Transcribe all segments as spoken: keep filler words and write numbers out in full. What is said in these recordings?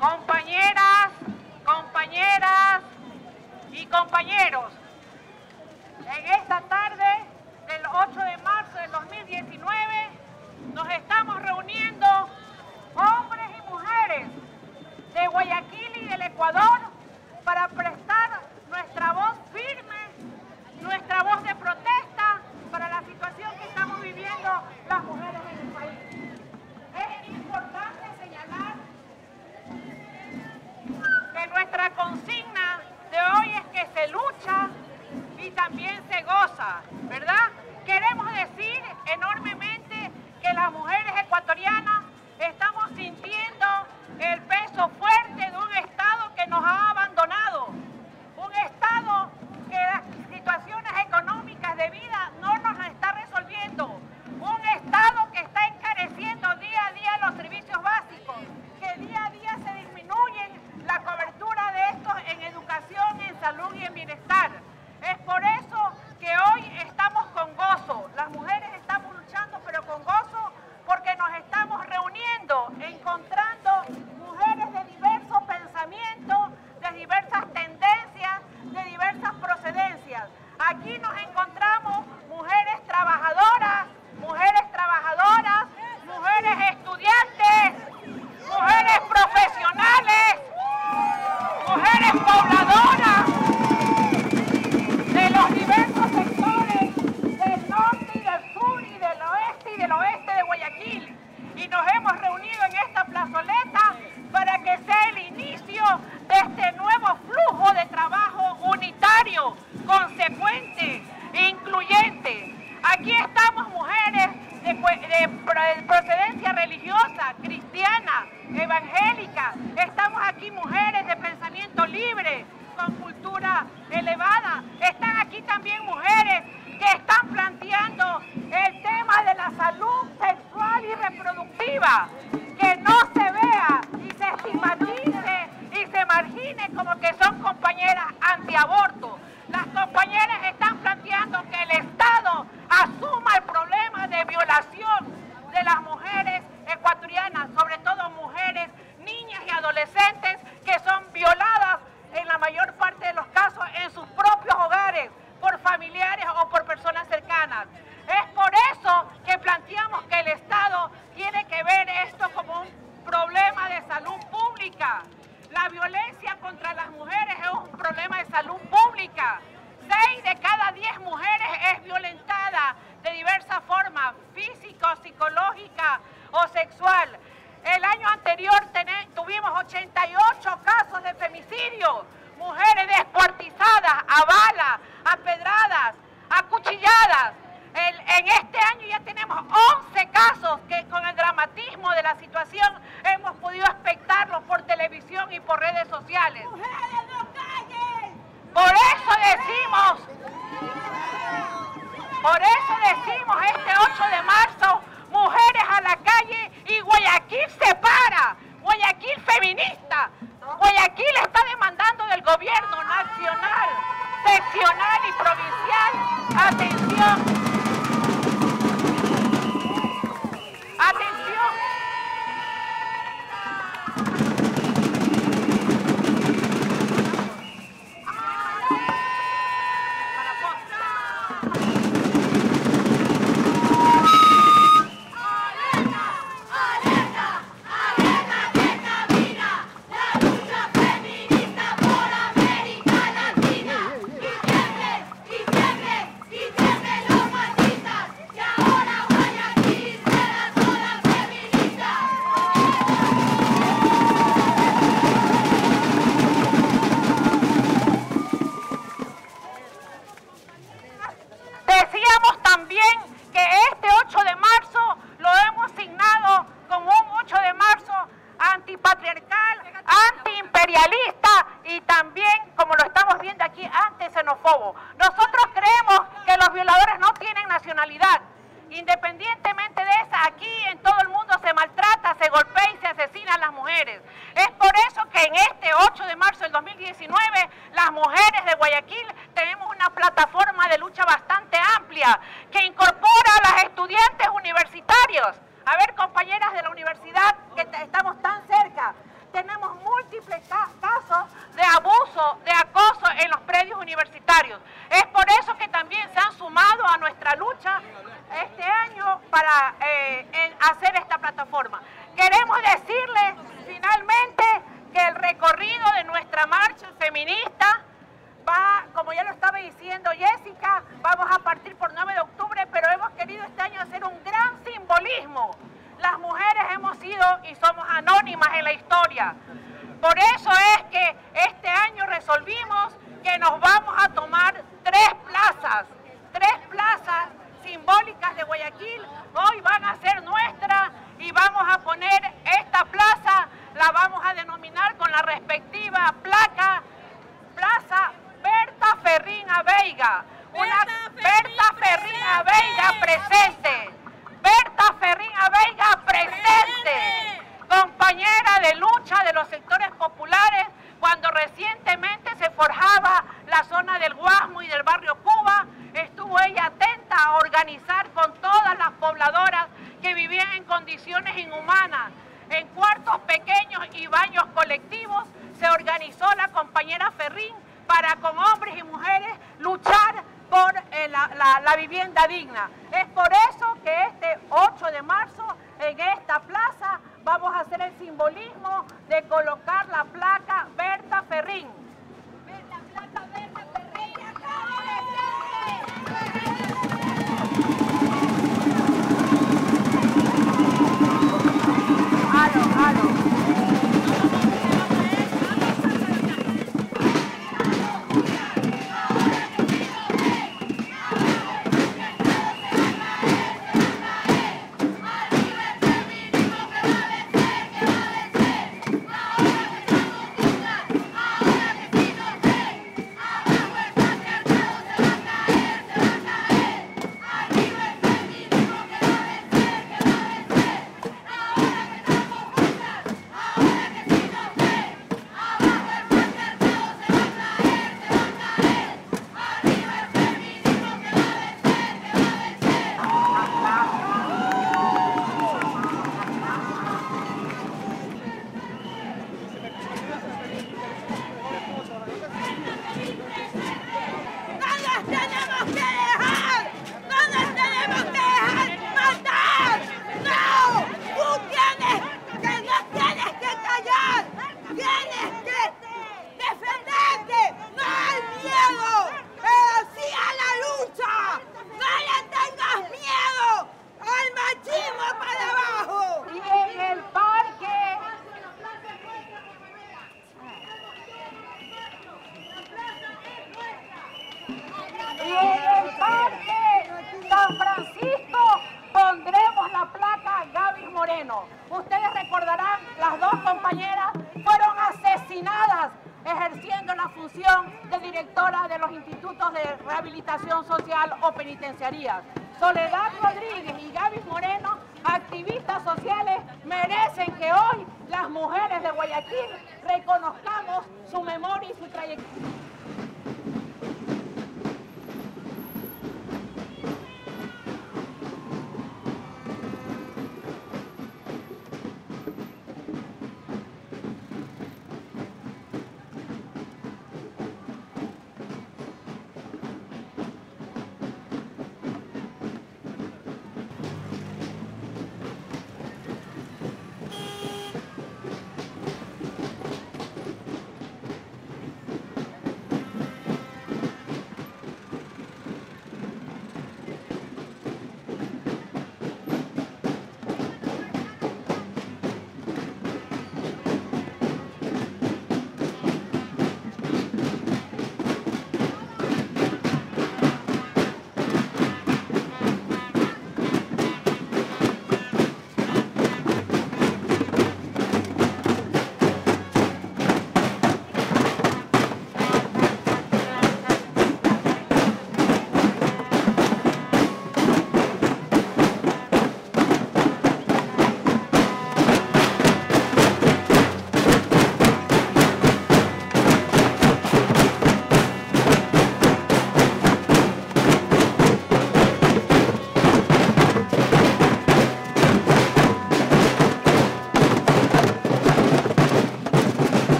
compañeras, compañeras y compañeros, en esta tarde del ocho de marzo del dos mil diecinueve nos estamos reuniendo hombres y mujeres de Guayaquil y del Ecuador para prestar nuestra voz firme, nuestra voz de protesta para la situación que estamos viviendo las mujeres en el país. Es importante señalar que nuestra consigna de hoy es que se lucha y también se goza, ¿verdad? Queremos decir enormemente que las mujeres ecuatorianas estamos sintiendo el peso fuerte de un Estado que nos ha abandonado, un Estado que las situaciones económicas de vida no nos está resolviendo, un Estado que está encareciendo día a día los servicios básicos, que día a día se disminuyen la cobertura de estos en educación, en salud y en bienestar. Es por eso que hoy estamos con gozo, las mujeres estamos luchando pero con gozo porque nos estamos reuniendo, encontrando mujeres de diversos pensamientos, de diversas tendencias, de diversas procedencias. Aquí nos encontramos mujeres trabajadoras, mujeres trabajadoras, mujeres estudiantes, mujeres profesionales, mujeres pobladoras de los diversos sectores del norte y del sur y del oeste y del oeste de Guayaquil. Y nos hemos reunido en esta plazoleta para que sea el inicio de este nuevo flujo de trabajo unitario, consecuente e incluyente. Aquí estamos mujeres de, de procedencia religiosa, cristiana, evangélica. Estamos aquí mujeres de pensamiento libre, con cultura elevada. Están aquí también mujeres que están planteando el tema de la salud sexual y reproductiva, que no se vea y se estigmatice y se margine como que son compañeras antiaborto. Las compañeras están planteando que el Estado asuma el problema de violación de las mujeres ecuatorianas, sobre todo mujeres, niñas y adolescentes que son violadas en la mayor parte de los casos en sus propios hogares, por familiares o por personas cercanas. Es por eso que planteamos que el Estado tiene que ver esto como un problema de salud pública. La violencia contra las mujeres es un problema de salud pública. Seis de cada diez mujeres es violentada de diversas formas, física, psicológica o sexual. El año anterior tuvimos ochenta y ocho casos de femicidio, mujeres descuartizadas, a bala, apedradas, acuchilladas. El, en este año ya tenemos once casos que con el dramatismo de la situación hemos podido espectarlos por televisión y por redes sociales. ¡Mujeres, no callen! Por eso decimos, por eso decimos este ocho de marzo, mujeres a la calle y Guayaquil se para, Guayaquil feminista. Guayaquil está demandando del gobierno nacional, seccional y provincial, atención, atención. Decíamos también que este ocho de marzo lo hemos signado como un ocho de marzo antipatriarcal, antiimperialista y también, como lo estamos viendo aquí, antixenófobo. Nosotros creemos que los violadores no tienen nacionalidad. Independientemente de esa, aquí en todo el mundo se maltrata, se golpea y se asesina a las mujeres. Es por eso que en este ocho de marzo del dos mil diecinueve, las mujeres de Guayaquil tenemos una plataforma de lucha bastante amplia que incorpora a las estudiantes universitarios. A ver, compañeras de la universidad, que estamos tan cerca, tenemos muy caso de acoso en los predios universitarios. Es por eso que también se han sumado a nuestra lucha este año para eh, hacer esta plataforma. Queremos decirles finalmente que el recorrido de nuestra marcha feminista va, como ya lo estaba diciendo Jessica, vamos a partir por nueve de octubre, pero hemos querido este año hacer un gran simbolismo. Las mujeres hemos sido y somos anónimas en la historia. Por eso es que este año resolvimos que nos vamos a tomar tres plazas, tres plazas simbólicas de Guayaquil. Hoy van a ser nuestras y vamos a poner esta plaza, la vamos a denominar con la respectiva placa, Plaza Berta Ferrín Abeiga. Una Berta Ferrín Abeiga presente. Berta Ferrín Abeiga presente. Compañera de lucha de los sectores populares cuando recientemente se forjaba la zona del Guasmo y del barrio Cuba, estuvo ella atenta a organizar con todas las pobladoras que vivían en condiciones inhumanas, en cuartos pequeños y baños colectivos. Se organizó la compañera Ferrín para con hombres y mujeres luchar por eh, la, la, la vivienda digna. Es por eso que este ocho de marzo en esta plaza vamos a hacer el simbolismo de colocar la placa Berta Ferrín. La placa Berta Ferrín acaba Halo, halo. Ustedes recordarán, las dos compañeras fueron asesinadas ejerciendo la función de directora de los institutos de rehabilitación social o penitenciarías. Soledad Rodríguez y Gaby Moreno, activistas sociales, merecen que hoy las mujeres de Guayaquil reconozcamos su memoria y su trayectoria.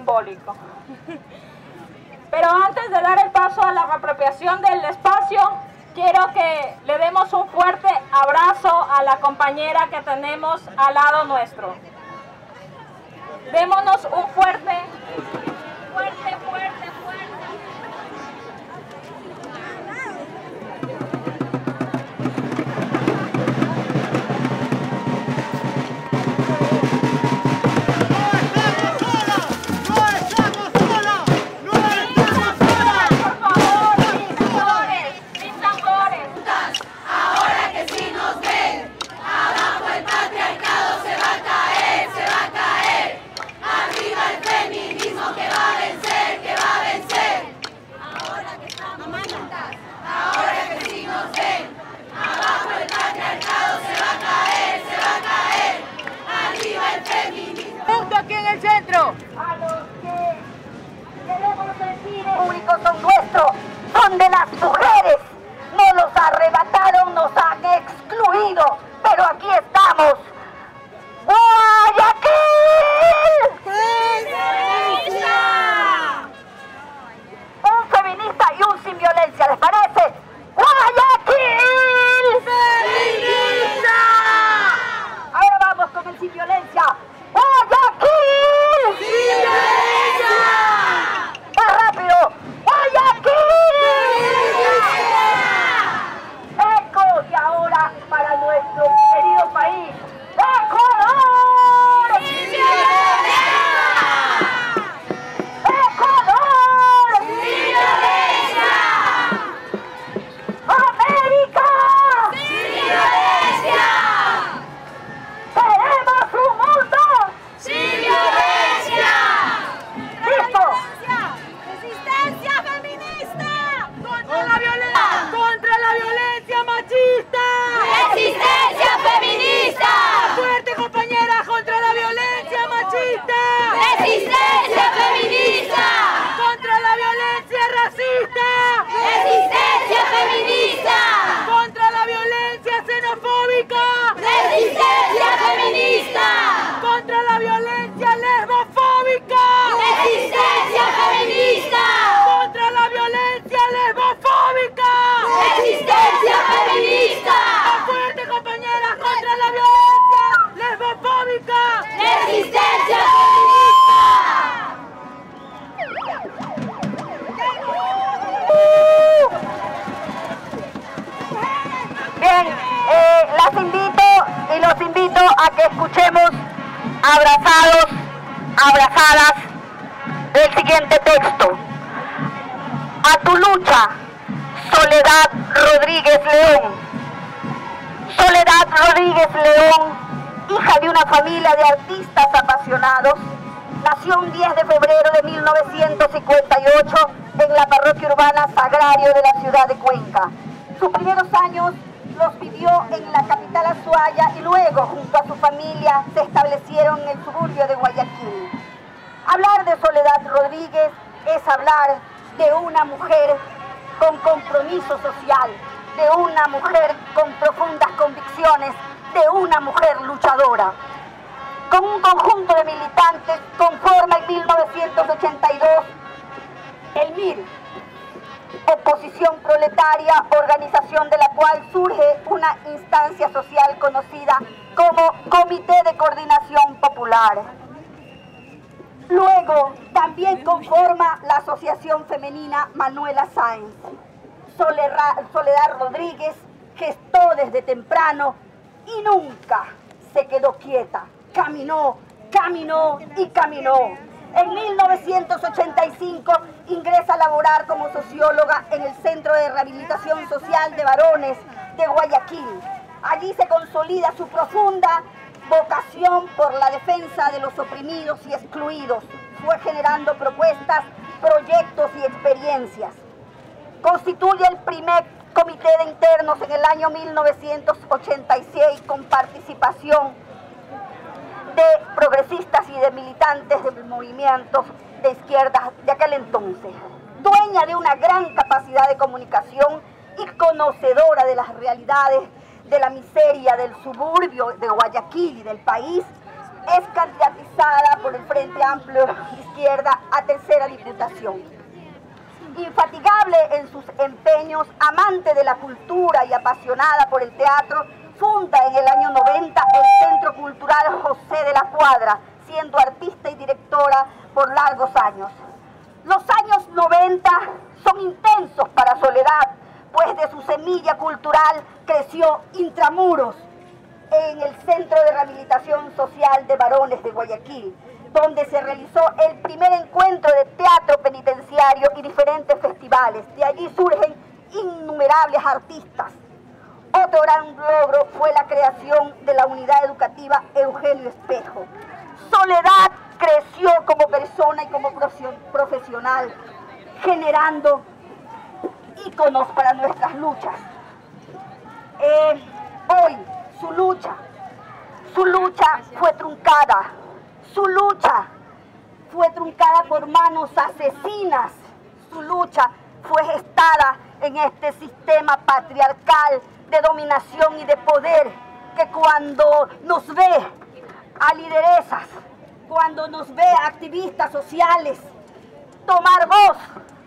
simbólico. Pero antes de dar el paso a la reapropiación del espacio, quiero que le demos un fuerte abrazo a la compañera que tenemos al lado nuestro. Démonos un fuerte, fuerte, fuerte, fuerte. Aquí en el centro. A los que queremos decir públicos son nuestros, son de las mujeres. Nos los arrebataron, nos han excluido, pero aquí estamos. ¡Guayaquil! ¡Feminista! Un feminista y un sin violencia, ¿les parece? ¡Guayaquil! ¡Feminista! Ahora vamos con el sin violencia. ¡Guayaquil! ¡Sin violencia! ¡Más rápido! ¡Guayaquil! ¡Sin violencia! ¡Eco! Y ahora para nuestro querido país, ¡Ecuador! ¡Sin violencia! ¡Ecuador! ¡Sin violencia! ¡América! ¡Sin violencia! ¡Queremos un mundo sin violencia! ¡Listo! ¡Resistencia feminista! ¡Contra la violencia! ¡Contra la violencia machista! ¡Resistencia feminista! ¡Fuerte, compañera! ¡Contra la violencia machista! ¡Resistencia feminista! ¡Contra la violencia racista! ¡Resistencia feminista! ¡Contra la violencia xenofóbica! ¡Resistencia feminista! ¡Contra la violencia lesbofóbica! ¡Resistencia feminista! ¡Contra la violencia lesbofóbica! ¡Resistencia feminista! ¡Más fuerte, compañeras! ¡Contra la violencia lesbofóbica! ¡Resistencia feminista! Bien, eh, las invito y los invito a que escuchemos abrazados, abrazadas, el siguiente texto. A tu lucha, Soledad Rodríguez León. Soledad Rodríguez León, hija de una familia de artistas apasionados, nació un diez de febrero de mil novecientos cincuenta y ocho en la parroquia urbana Sagrario de la ciudad de Cuenca. Sus primeros años los vivió en la capital Azuaya y luego, junto a su familia, se establecieron en el suburbio de Guayaquil. Hablar de Soledad Rodríguez es hablar de una mujer con compromiso social, de una mujer con profundas convicciones, de una mujer luchadora. Con un conjunto de militantes conforma en mil novecientos ochenta y dos el M I R, Oposición Proletaria, organización de la cual surge una instancia social conocida como Comité de Coordinación Popular. Luego también conforma la Asociación Femenina Manuela Sáenz. Soledad Rodríguez gestó desde temprano y nunca se quedó quieta. Caminó, caminó y caminó. En mil novecientos ochenta y cinco ingresa a laborar como socióloga en el Centro de Rehabilitación Social de Varones de Guayaquil. Allí se consolida su profunda vocación por la defensa de los oprimidos y excluidos. Fue generando propuestas, proyectos y experiencias. Constituye el primer comité de internos en el año mil novecientos ochenta y seis con participación de progresistas y de militantes de movimientos de izquierda de aquel entonces. Dueña de una gran capacidad de comunicación y conocedora de las realidades de la miseria del suburbio de Guayaquil y del país, es candidatizada por el Frente Amplio de Izquierda a tercera diputación. Infatigable en sus empeños, amante de la cultura y apasionada por el teatro, funda en el año noventa el Centro Cultural José de la Cuadra, siendo artista y directora por largos años. Los años noventa son intensos para Soledad, pues de su semilla cultural creció intramuros en el Centro de Rehabilitación Social de Varones de Guayaquil, donde se realizó el primer encuentro de teatro penitenciario y diferentes festivales. De allí surgen innumerables artistas. Otro gran logro fue la creación de la unidad educativa Eugenio Espejo. Soledad creció como persona y como profesional, generando íconos para nuestras luchas. Eh, hoy su lucha, su lucha fue truncada, su lucha fue truncada por manos asesinas, su lucha fue gestada en este sistema patriarcal de dominación y de poder, que cuando nos ve a lideresas, cuando nos ve a activistas sociales tomar voz,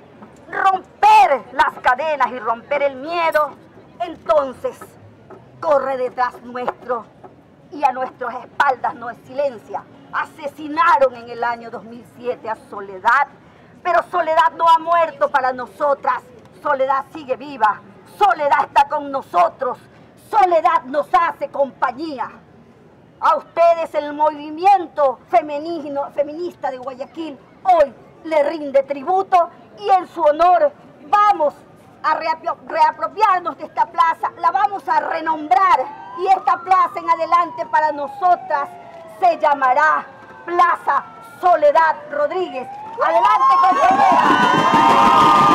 romper las cadenas y romper el miedo, entonces corre detrás nuestro y a nuestras espaldas nos silencia. Asesinaron en el año dos mil siete a Soledad, pero Soledad no ha muerto para nosotras. Soledad sigue viva, Soledad está con nosotros, Soledad nos hace compañía. A ustedes el movimiento femenino, feminista de Guayaquil hoy le rinde tributo y en su honor vamos a reapropiarnos de esta plaza, la vamos a renombrar y esta plaza en adelante para nosotras se llamará Plaza Soledad Rodríguez. Adelante, compañera.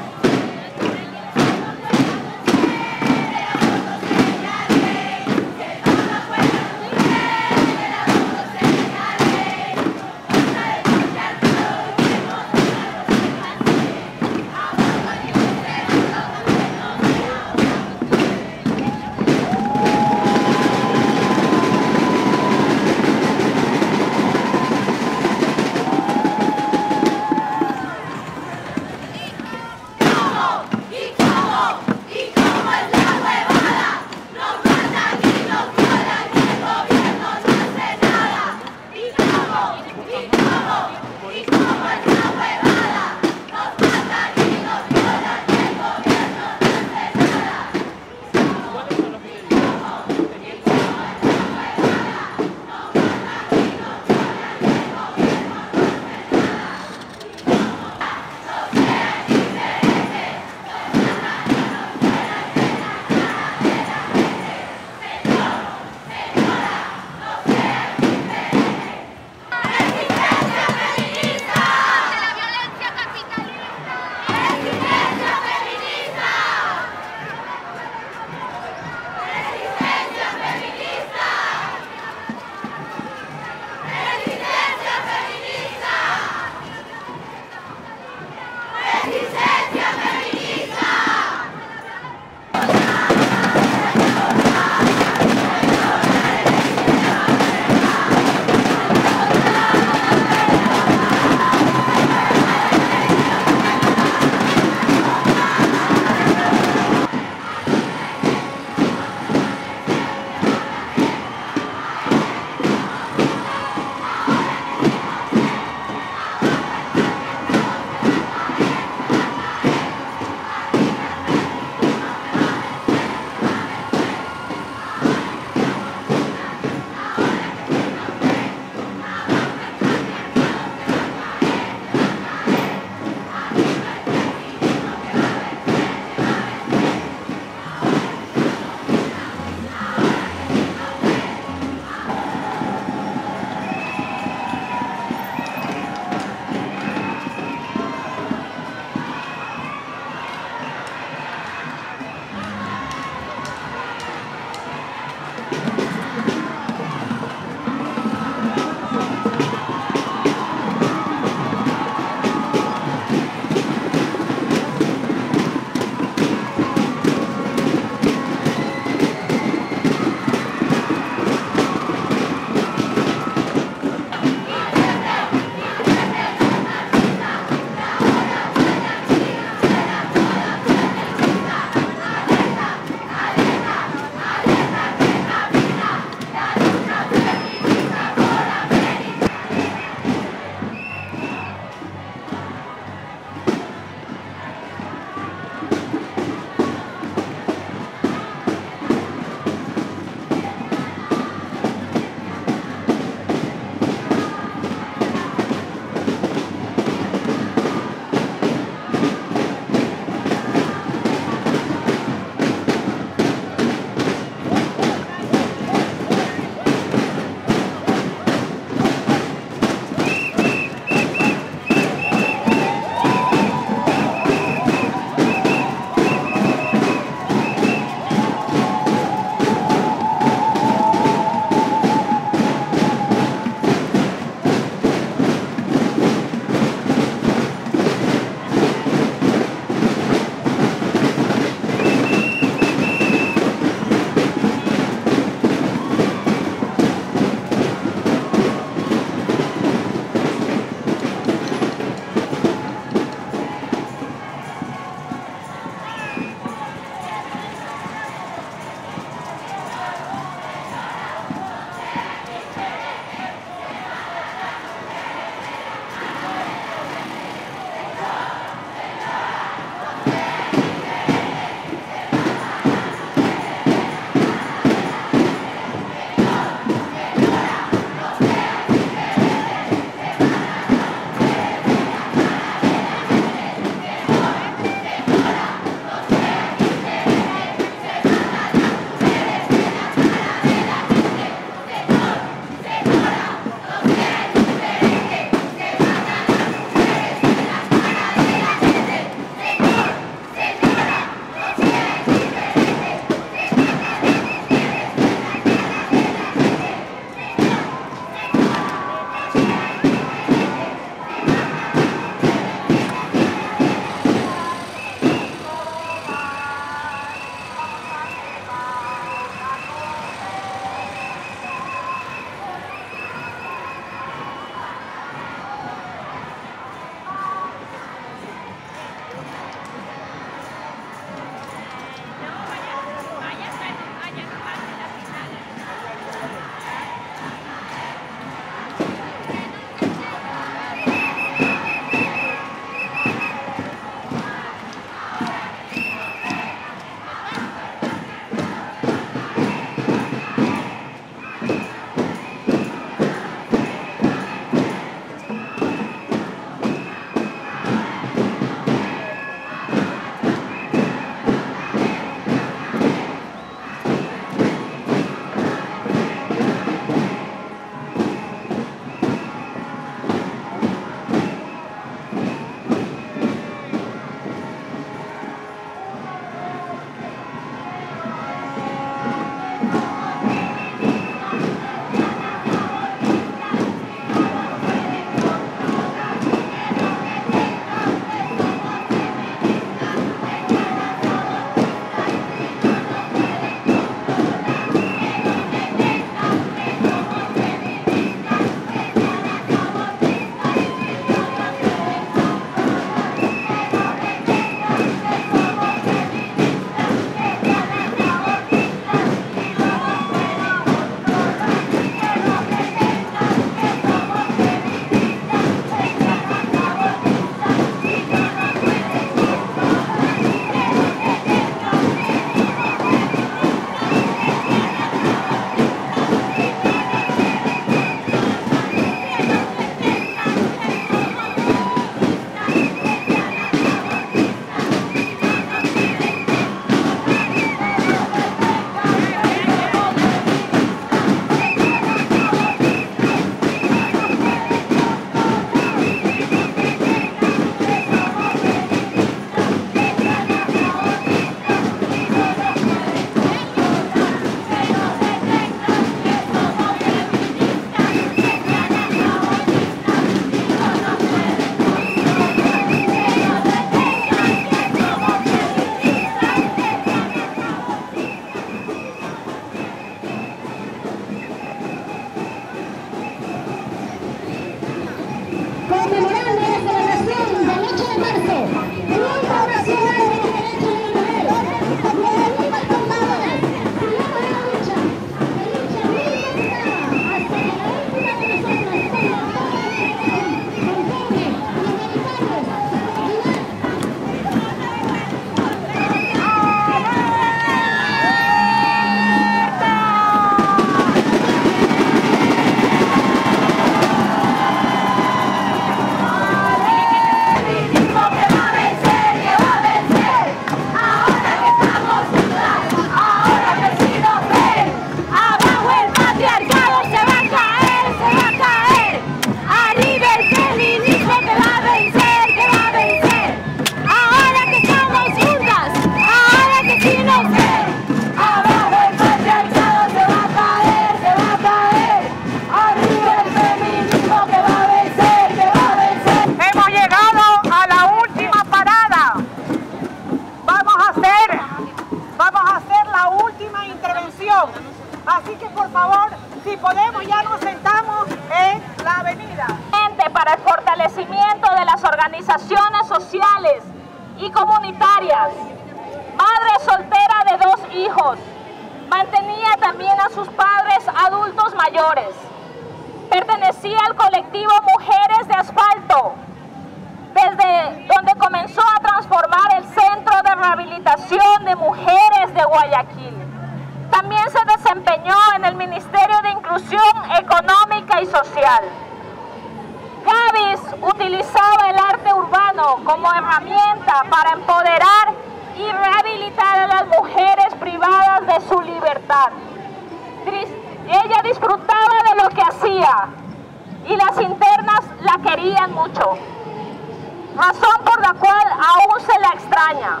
organizaciones sociales y comunitarias, madre soltera de dos hijos, mantenía también a sus padres adultos mayores. Pertenecía al colectivo Mujeres de Asfalto, desde donde comenzó a transformar el Centro de Rehabilitación de Mujeres de Guayaquil. También se desempeñó en el Ministerio de Inclusión Económica y Social. Gavis utilizaba el arte urbano como herramienta para empoderar y rehabilitar a las mujeres privadas de su libertad. Ella disfrutaba de lo que hacía y las internas la querían mucho, razón por la cual aún se la extraña.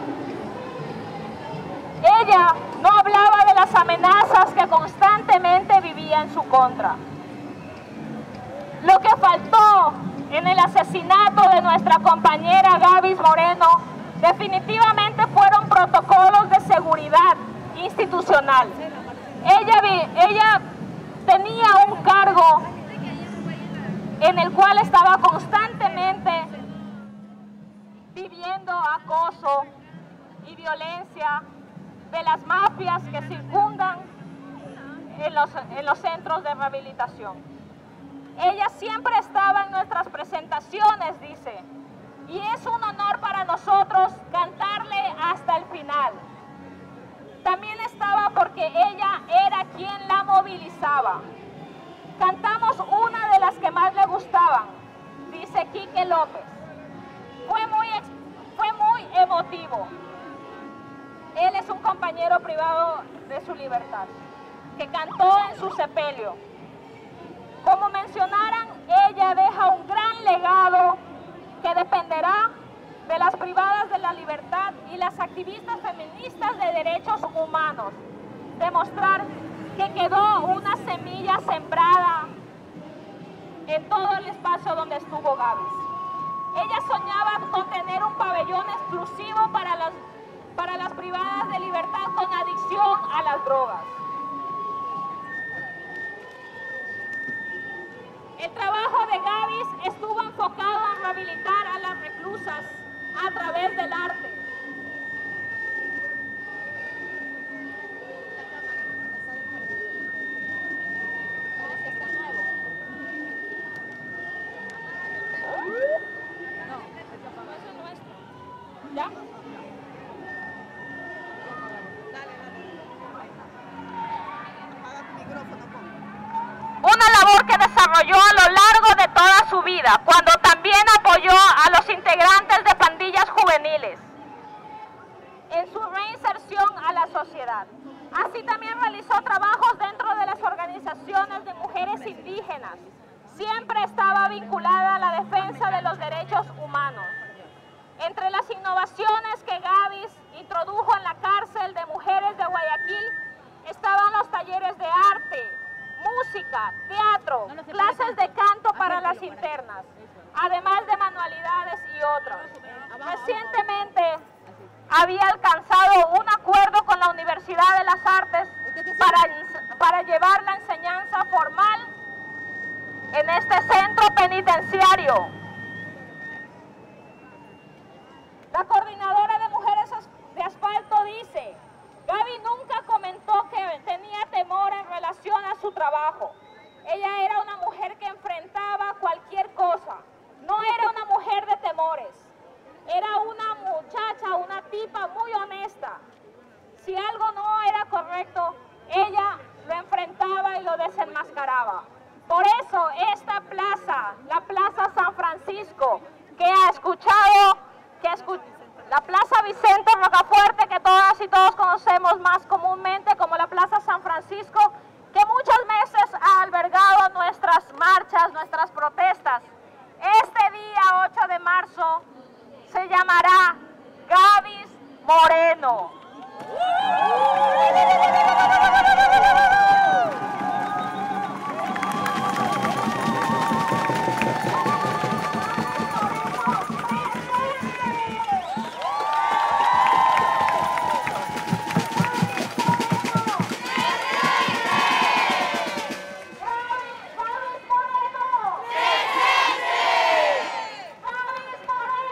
Ella no hablaba de las amenazas que constantemente vivía en su contra. Lo que faltó en el asesinato de nuestra compañera Gavis Moreno definitivamente fueron protocolos de seguridad institucional. Ella, ella tenía un cargo en el cual estaba constantemente viviendo acoso y violencia de las mafias que circundan en los, en los centros de rehabilitación. Ella siempre estaba en nuestras presentaciones, dice, y es un honor para nosotros cantarle hasta el final. También estaba porque ella era quien la movilizaba. Cantamos una de las que más le gustaban, dice Quique López. Fue muy, fue muy emotivo. Él es un compañero privado de su libertad, que cantó en su sepelio. Como mencionaran, ella deja un gran legado que dependerá de las privadas de la libertad y las activistas feministas de derechos humanos. Demostrar que quedó una semilla sembrada en todo el espacio donde estuvo Gavis. Ella soñaba con tener un pabellón exclusivo para las, para las privadas de libertad con adicción a las drogas. El trabajo de Gavis estuvo enfocado en rehabilitar a las reclusas a través del arte. ¿Ya? Una labor que desarrolló a lo largo de toda su vida, cuando también apoyó a los integrantes de pandillas juveniles en su reinserción a la sociedad. Así también realizó trabajos dentro de las organizaciones de mujeres indígenas. Siempre estaba vinculada a la defensa de los derechos humanos. Entre las innovaciones que Gavis introdujo en la cárcel de mujeres de Guayaquil estaban los talleres de arte, música, teatro, clases de canto para las internas, además de manualidades y otras. Recientemente había alcanzado un acuerdo con la Universidad de las Artes para, para llevar la enseñanza formal en este centro penitenciario. La coordinadora de Mujeres de Asfalto dice: Gaby nunca comentó que tenía temor en relación a su trabajo. Ella era una mujer que enfrentaba cualquier cosa. No era una mujer de temores. Era una muchacha, una tipa muy honesta. Si algo no era correcto, ella lo enfrentaba y lo desenmascaraba. Por eso esta plaza, la Plaza San Francisco, que ha escuchado, que escu la Plaza Vicente Rocafuerte, que todas y todos conocemos más comúnmente como la Plaza San Francisco, que muchas veces ha albergado nuestras marchas, nuestras protestas. Este día ocho de marzo se llamará Gavis Moreno. Gavis Moreno.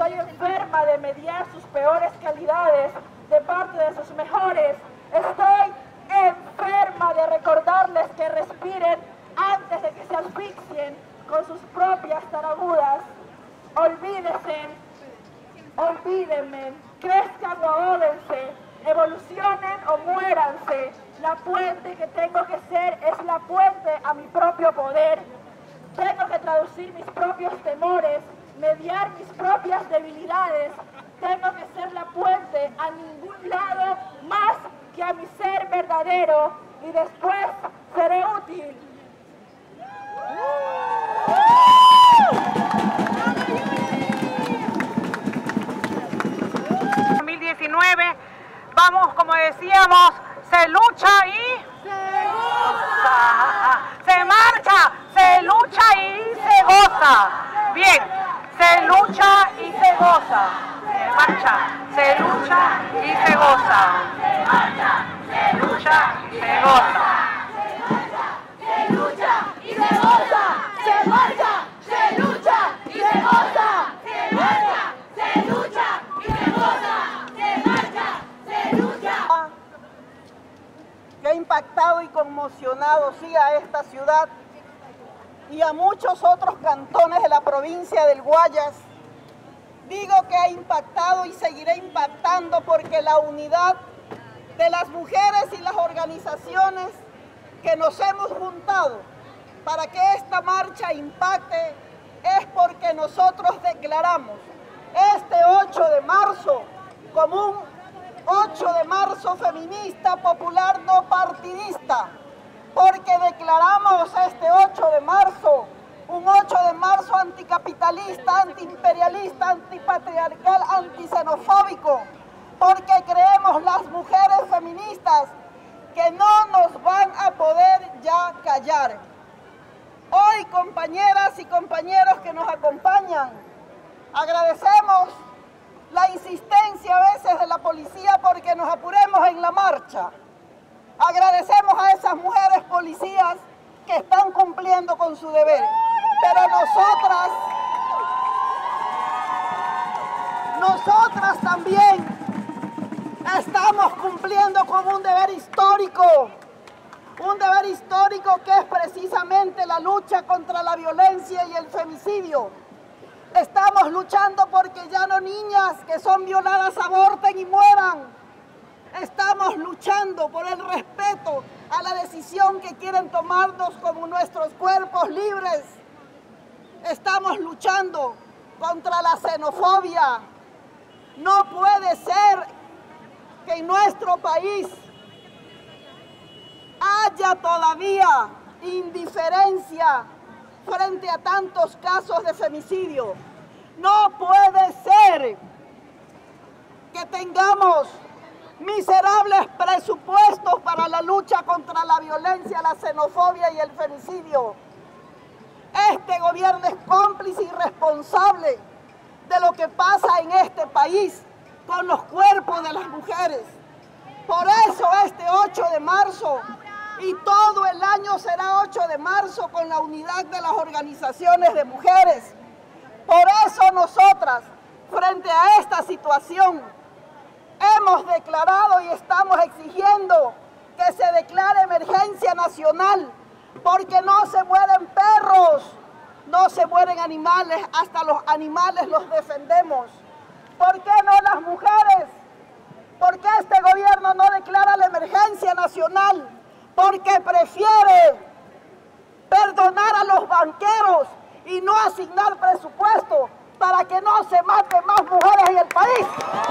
Estoy enferma de mediar sus peores calidades de parte de sus mejores. Estoy enferma de recordarles que respiren antes de que se asfixien con sus propias tarabudas. Olvídense, olvídenme, crezcan o ahódense, evolucionen o muéranse. La puente que tengo que ser es la puente a mi propio poder. Tengo que traducir mis propios temores, mediar mis propias debilidades. Tengo que ser la puente a ningún lado más que a mi ser verdadero, y después seré útil. dos mil diecinueve, vamos, como decíamos, se lucha y se goza. Se marcha, se lucha y se goza. Bien, se lucha y se goza. Se marcha, se lucha y se goza. Se marcha, se lucha y se goza. Se lucha y se goza, se marcha, se lucha y se goza, se marcha, se lucha y se goza, se marcha, se lucha. Que ha impactado y conmocionado sí a esta ciudad y a muchos otros cantones de la provincia del Guayas. Digo que ha impactado y seguirá impactando porque la unidad de las mujeres y las organizaciones que nos hemos juntado para que esta marcha impacte es porque nosotros declaramos este ocho de marzo como un ocho de marzo feminista, popular, no partidista, porque declaramos este ocho de marzo un ocho de marzo anticapitalista, antiimperialista, antipatriarcal, antisenofóbico, porque creemos las mujeres feministas que no nos van a poder ya callar. Hoy, compañeras y compañeros que nos acompañan, agradecemos la insistencia a veces de la policía porque nos apuremos en la marcha. Agradecemos a esas mujeres policías que están cumpliendo con su deber. Pero nosotras, nosotras también estamos cumpliendo con un deber histórico. Un deber histórico que es precisamente la lucha contra la violencia y el femicidio. Estamos luchando porque ya no niñas que son violadas aborten y mueran. Estamos luchando por el respeto a la decisión que quieren tomarnos como nuestros cuerpos libres. Estamos luchando contra la xenofobia. No puede ser que en nuestro país haya todavía indiferencia frente a tantos casos de femicidio. No puede ser que tengamos miserables presupuestos para la lucha contra la violencia, la xenofobia y el femicidio. Este gobierno es cómplice y responsable de lo que pasa en este país con los cuerpos de las mujeres. Por eso este ocho de marzo y todo el año será ocho de marzo con la unidad de las organizaciones de mujeres. Por eso nosotras, frente a esta situación, hemos declarado y estamos exigiendo que se declare emergencia nacional, porque no se mueren perros, no se mueren animales, hasta los animales los defendemos. ¿Por qué no las mujeres? ¿Por qué este gobierno no declara la emergencia nacional? Porque prefiere perdonar a los banqueros y no asignar presupuesto para que no se maten más mujeres en el país.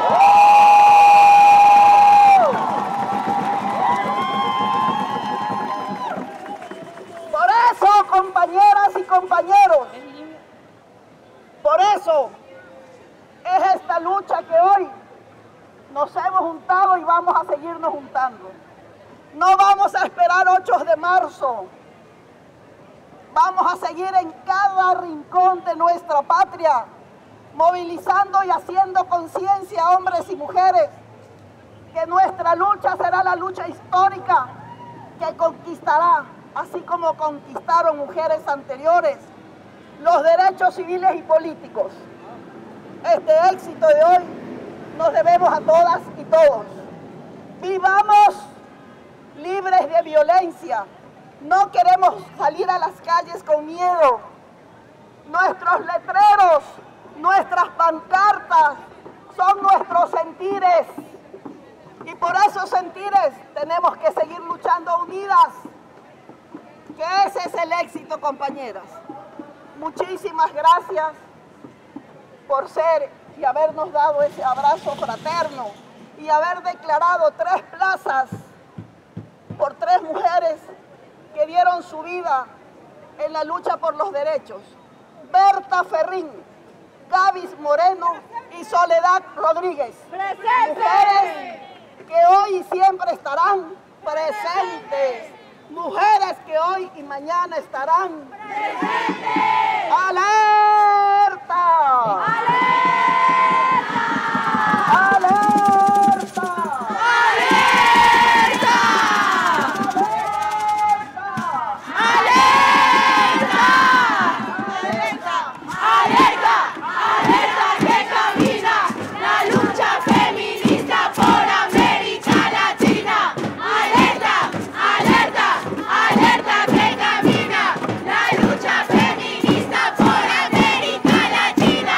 Por eso, compañeras y compañeros, por eso es esta lucha que hoy nos hemos juntado y vamos a seguirnos juntando. No vamos a esperar ocho de marzo. Vamos a seguir en cada rincón de nuestra patria, movilizando y haciendo conciencia a hombres y mujeres, que nuestra lucha será la lucha histórica que conquistará, así como conquistaron mujeres anteriores, los derechos civiles y políticos. este éxito de hoy nos debemos a todas y todos. Vivamos libres de violencia. No queremos salir a las calles con miedo. Nuestros letreros, nuestras pancartas son nuestros sentires. Y por esos sentires tenemos que seguir luchando unidas. Que ese es el éxito, compañeras. Muchísimas gracias por ser y habernos dado ese abrazo fraterno y haber declarado tres plazas por tres mujeres que dieron su vida en la lucha por los derechos. Berta Ferrín, Gavis Moreno y Soledad Rodríguez. ¡Presente! Mujeres que hoy y siempre estarán presentes. Mujeres que hoy y mañana estarán presentes. ¡Alerta! ¡Alerta! ¡Alerta! ¡Alerta! ¡Alerta! ¡Alerta! ¡Alerta que camina la lucha feminista por América Latina! ¡Alerta! ¡Alerta! ¡Alerta que camina la lucha feminista por América Latina!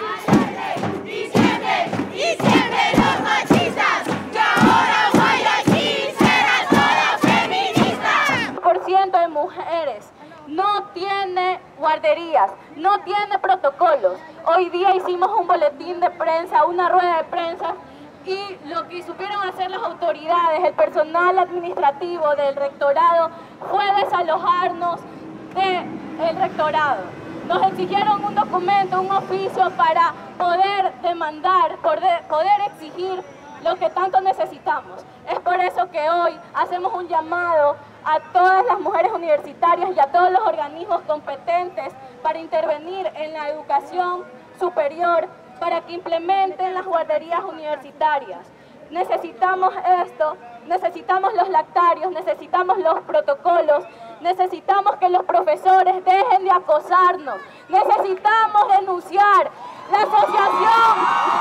Y siempre, y siempre los machistas, que ahora Guayaquil será toda feminista. por ciento de mujeres no tiene guarderías, no tiene protocolos. Hoy día hicimos un boletín de prensa, una rueda de prensa, y lo que supieron hacer las autoridades, el personal administrativo del rectorado, fue desalojarnos del rectorado. Nos exigieron un documento, un oficio para poder demandar, poder, poder exigir lo que tanto necesitamos. Es por eso que hoy hacemos un llamado a todas las mujeres universitarias y a todos los organismos competentes para intervenir en la educación superior, para que implementen las guarderías universitarias. Necesitamos esto, necesitamos los lactarios, necesitamos los protocolos, necesitamos que los profesores dejen de acosarnos, necesitamos denunciar. La asociación,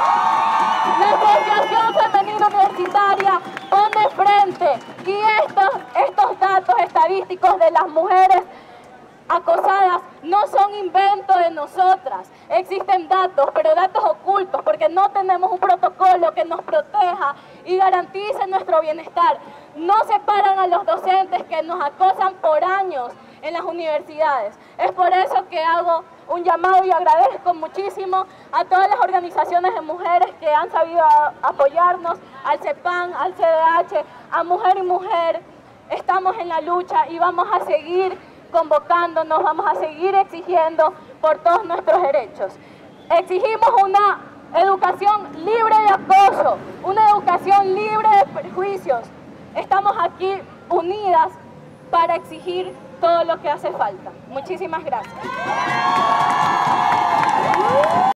la Asociación Femenina Universitaria pone frente, y estos, estos datos estadísticos de las mujeres acosadas no son invento de nosotras. Existen datos, pero datos ocultos, porque no tenemos un protocolo que nos proteja y garantice nuestro bienestar. No separan a los docentes que nos acosan por años en las universidades. Es por eso que hago un llamado y agradezco muchísimo a todas las organizaciones de mujeres que han sabido apoyarnos, al CEPAN, al C D H, a Mujer y Mujer. Estamos en la lucha y vamos a seguir convocándonos, vamos a seguir exigiendo por todos nuestros derechos. Exigimos una educación libre de acoso, una educación libre de prejuicios. Estamos aquí unidas para exigir todo lo que hace falta. Muchísimas gracias.